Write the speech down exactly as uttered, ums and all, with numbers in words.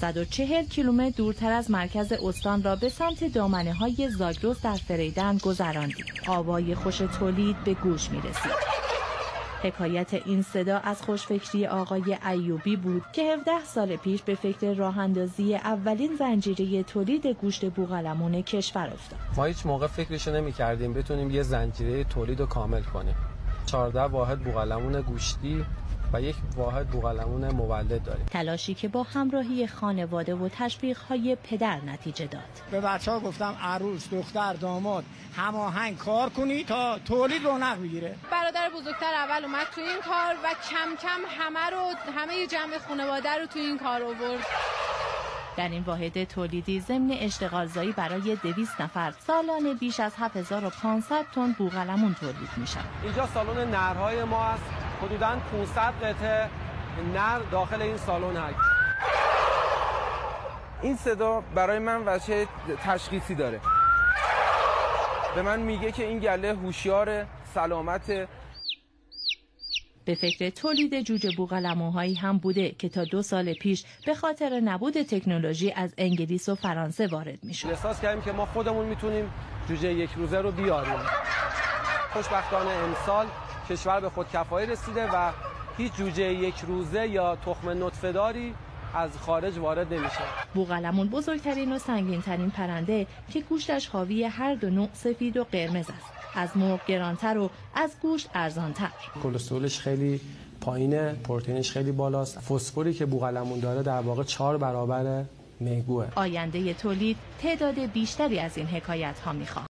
صد و چهل کیلومتر دورتر از مرکز استان را به سمت دامنه‌های زاگرس در فریدن گذراندیم. آوای خوش تولید به گوش می‌رسید. حکایت این صدا از خوشفکری آقای ایوبی بود که هفده سال پیش به فکر راه اندازی اولین زنجیره تولید گوشت بوقلمون کشور افتاد. ما هیچ موقع فکرشو نمی‌کردیم بتونیم یه زنجیره تولید رو کامل کنیم. چهارده واحد بوقلمون گوشتی و یک واحد بوقلمون مولد داریم. تلاشی که با همراهی خانواده و تشویق‌های پدر نتیجه داد. به بچه‌ها گفتم عروس، دختر، داماد هماهنگ کار کنی تا تولید رونق بگیره. برادر بزرگتر اول اومد تو این کار و کم کم همه رو همه جمع خانواده رو تو این کار آورد. در این واحد تولیدی ضمن اشتغالزایی برای دویست نفر سالانه بیش از هفت هزار و پانصد تن بوقلمون تولید می‌شود. اینجا سالن نرهای ما است. حدوداً پانصد قطعه نر داخل این سالن هست. این صدا برای من وجه تشخیصی داره. به من میگه که این گله هوشیار، سلامت. به فکر تولید جوجه بوقلمون‌هایی هم بوده که تا دو سال پیش به خاطر نبود تکنولوژی از انگلیس و فرانسه وارد میشد. احساس کردیم که ما خودمون میتونیم جوجه یک روزه رو بیاریم. خوشبختانه امسال کشور به خودکفایی رسیده و هیچ جوجه یک روزه یا تخم نطفه‌داری از خارج وارد نمیشه. بوقلمون بزرگترین و سنگین‌ترین پرنده که گوشتش حاوی هر دو نوع سفید و قرمز است. از مرغ گرانتر و از گوشت ارزانتر. کلسترولش خیلی پایینه، پروتئینش خیلی بالاست. فسفری که بوقلمون داره در واقع چهار برابر میگوه. آینده تولید تعداد بیشتری از این حکایت ها میخواد.